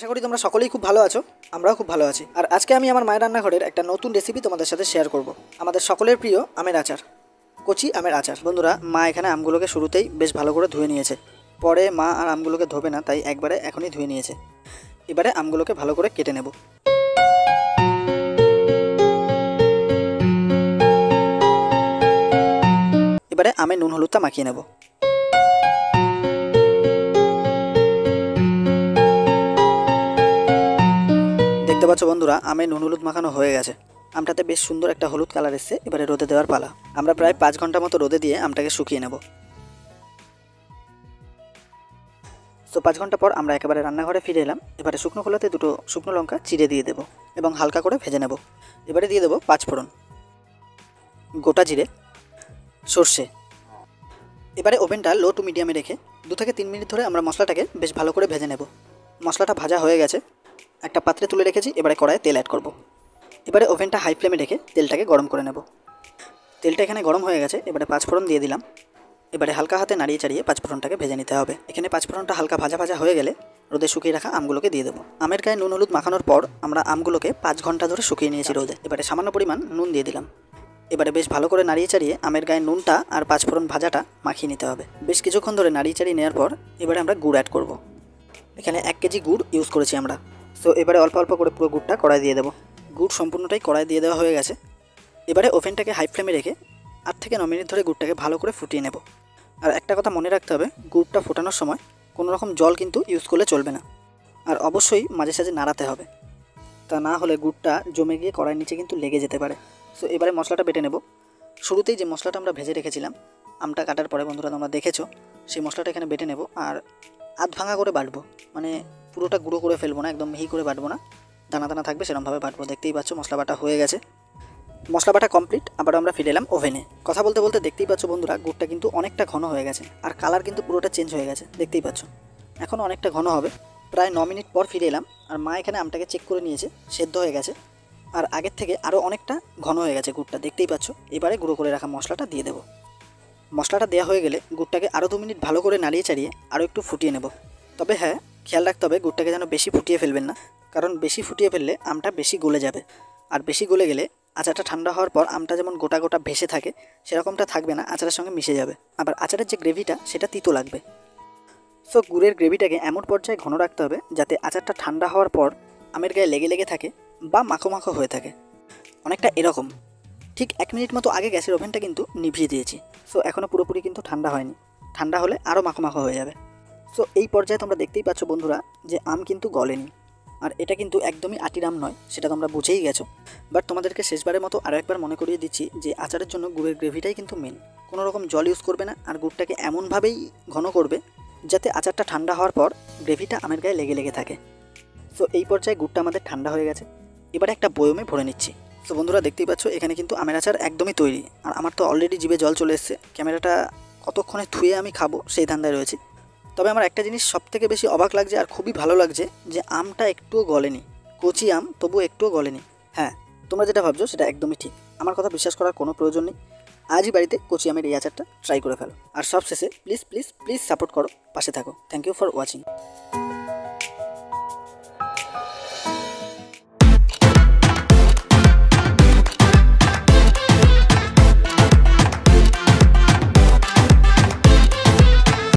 করি তোমরা সকলেই খুব ভালো আছো, আমরাও খুব ভালো আছি। আর আজকে আমি আমার মায়ের রান্নাঘরের একটা নতুন রেসিপি তোমাদের সাথে শেয়ার করব। আমাদের সকলের প্রিয় আমের আচার, কচি আমের আচার। বন্ধুরা, মা এখানে আমগুলোকে শুরুতেই বেশ ভালো করে ধুয়ে নিয়েছে। পরে মা আর আমগুলোকে ধোবে না, তাই একবারে এখনই ধুয়ে নিয়েছে। এবারে আমগুলোকে ভালো করে কেটে নেব। এবারে আমে নুন হলুদটা মাখিয়ে নেব। দেখতে পাচ্ছ বন্ধুরা, আমে নুন হলুদ মাখানো হয়ে গেছে। আমটাতে বেশ সুন্দর একটা হলুদ কালার এসছে। এবারে রোদে দেওয়ার পালা। আমরা প্রায় 5 ঘন্টা মতো রোদে দিয়ে আমটাকে শুকিয়ে নেব। তো 5 ঘন্টা পর আমরা একেবারে রান্নাঘরে ফিরে এলাম। এবারে শুকনো খোলাতে দুটো শুকনো লঙ্কা চিড়ে দিয়ে দেবো এবং হালকা করে ভেজে নেব। এবারে দিয়ে দেবো 5 ফোড়ন, গোটা জিরে, সর্ষে। এবারে ওভেনটা লো টু মিডিয়ামে রেখে 2 থেকে 3 মিনিট ধরে আমরা মশলাটাকে বেশ ভালো করে ভেজে নেব। মশলাটা ভাজা হয়ে গেছে, একটা পাত্রে তুলে রেখেছি। এবারে কড়াইয়ে তেল অ্যাড করব। এবারে ওভেনটা হাই ফ্লেমে রেখে তেলটাকে গরম করে নেব। তেলটা এখানে গরম হয়ে গেছে। এবারে 5 ফোড়ন দিয়ে দিলাম। এবারে হালকা হাতে নাড়িয়ে চাড়িয়ে 5 ফোড়নটাকে ভেজে নিতে হবে। এখানে 5 ফোড়নটা হালকা ভাজা ভাজা হয়ে গেলে রোদে শুকিয়ে রাখা আমগুলোকে দিয়ে দেবো। আমের গায়ে নুন হলুদ মাখানোর পর আমরা আমগুলোকে 5 ঘন্টা ধরে শুকিয়ে নিয়েছি রোদে। এবারে সামান্য পরিমাণ নুন দিয়ে দিলাম। এবারে বেশ ভালো করে নাড়িয়ে চাড়িয়ে আমের গায়ে নুনটা আর 5 ফোড়ন ভাজাটা মাখিয়ে নিতে হবে। বেশ কিছুক্ষণ ধরে নাড়িয়ে চাড়িয়ে নেওয়ার পর এবারে আমরা গুড় অ্যাড করব। এখানে 1 কেজি গুড় ইউজ করেছি আমরা। সো এবারে অল্প অল্প করে পুরো গুড়টা কড়াই দিয়ে দেবো। গুড় সম্পূর্ণটাই কড়াই দিয়ে দেওয়া হয়ে গেছে। এবারে ওভেনটাকে হাই ফ্লেমে রেখে 8 থেকে 9 মিনিট ধরে গুড়টাকে ভালো করে ফুটিয়ে নেব। আর একটা কথা মনে রাখতে হবে, গুড়টা ফোটানোর সময় কোনো রকম জল কিন্তু ইউজ করলে চলবে না। আর অবশ্যই মাঝে সাঝে নাড়াতে হবে, তা না হলে গুড়টা জমে গিয়ে কড়াইয়ের নিচে কিন্তু লেগে যেতে পারে। সো এবারে মশলাটা বেটে নেব। শুরুতেই যে মশলাটা আমরা ভেজে রেখেছিলাম আমটা কাটার পরে, বন্ধুরা তোমরা দেখেছো, সেই মশলাটা এখানে বেটে নেব। আর আধ ভাঙা করে বাটবো, মানে পুরোটা গুঁড়ো করে ফেলবো না, একদম মিহি করে বাটবো না, দানা দানা থাকবে সেরকমভাবে বাটবো। দেখতেই পাচ্ছ মশলা বাটা হয়ে গেছে। মশলা বাটা কমপ্লিট। আবার আমরা ফিরে এলাম ওভেনে। কথা বলতে বলতে দেখতেই পাচ্ছ বন্ধুরা, গুড়টা কিন্তু অনেকটা ঘন হয়ে গেছে আর কালার কিন্তু পুরোটা চেঞ্জ হয়ে গেছে। দেখতেই পাচ্ছ এখন অনেকটা ঘন হবে। প্রায় 9 মিনিট পর ফিরে এলাম। আর মা এখানে আমটাকে চেক করে নিয়েছে, সেদ্ধ হয়ে গেছে আর আগের থেকে আরও অনেকটা ঘন হয়ে গেছে গুড়টা, দেখতেই পাচ্ছ। এবারে গুঁড়ো করে রাখা মশলাটা দিয়ে দেবো। মশলাটা দেওয়া হয়ে গেলে গুড়টাকে আরও 2 মিনিট ভালো করে নাড়িয়ে চাড়িয়ে আরও একটু ফুটিয়ে নেব। তবে হ্যাঁ, খেয়াল রাখতে হবে গুড়টাকে যেন বেশি ফুটিয়ে ফেলবেন না, কারণ বেশি ফুটিয়ে ফেললে আমটা বেশি গলে যাবে। আর বেশি গলে গেলে আচারটা ঠান্ডা হওয়ার পর আমটা যেমন গোটা গোটা ভেসে থাকে সেরকমটা থাকবে না, আচারের সঙ্গে মিশে যাবে। আবার আচারের যে গ্রেভিটা সেটা তিতো লাগবে। সো গুড়ের গ্রেভিটাকে এমন পর্যায়ে ঘন রাখতে হবে যাতে আচারটা ঠান্ডা হওয়ার পর আমের গায়ে লেগে লেগে থাকে বা মাখো মাখো হয়ে থাকে, অনেকটা এরকম। ঠিক 1 মিনিট মতো আগে গ্যাসের ওভেনটা কিন্তু নিভিয়ে দিয়েছি। সো এখনও পুরোপুরি কিন্তু ঠান্ডা হয়নি, ঠান্ডা হলে আরও মাখো মাখো হয়ে যাবে। সো এই পর্যায়ে তোমরা দেখতেই পাচ্ছ বন্ধুরা যে আম কিন্তু গলেনি। আর এটা কিন্তু একদমই আটির আম নয়, সেটা তোমরা বুঝেই গেছো। বাট তোমাদেরকে শেষবারের মতো আরও একবার মনে করিয়ে দিচ্ছি যে আচারের জন্য গুড়ের গ্রেভিটাই কিন্তু মেন। কোনো রকম জল ইউজ করবে না, আর গুড়টাকে এমনভাবেই ঘন করবে যাতে আচারটা ঠান্ডা হওয়ার পর গ্রেভিটা আমের গায়ে লেগে লেগে থাকে। সো এই পর্যায়ে গুড়টা আমাদের ঠান্ডা হয়ে গেছে। এবারে একটা বয়মে ভরে নিচ্ছি। সো বন্ধুরা দেখতেই পাচ্ছ এখানে কিন্তু আমের আচার একদমই তৈরি। আর আমার তো অলরেডি জিভে জল চলে এসছে। ক্যামেরাটা কতক্ষণে থুয়ে আমি খাবো সেই ধান্দায় রয়েছি। তবে আমার একটা জিনিস সবথেকে বেশি অবাক লাগছে আর খুবই ভালো লাগছে যে আমটা একটুও গলেনি। কচি আম তবুও একটুও গলেনি। হ্যাঁ, তোমরা যেটা ভাবছো সেটা একদমই ঠিক। আমার কথা বিশ্বাস করার কোনো প্রয়োজন নেই। আজই বাড়িতে কচি আমের এই আচারটা ট্রাই করে ফেলো। আর সবশেষে প্লিজ প্লিজ প্লিজ সাপোর্ট করো, পাশে থাকো। Thank you for watching.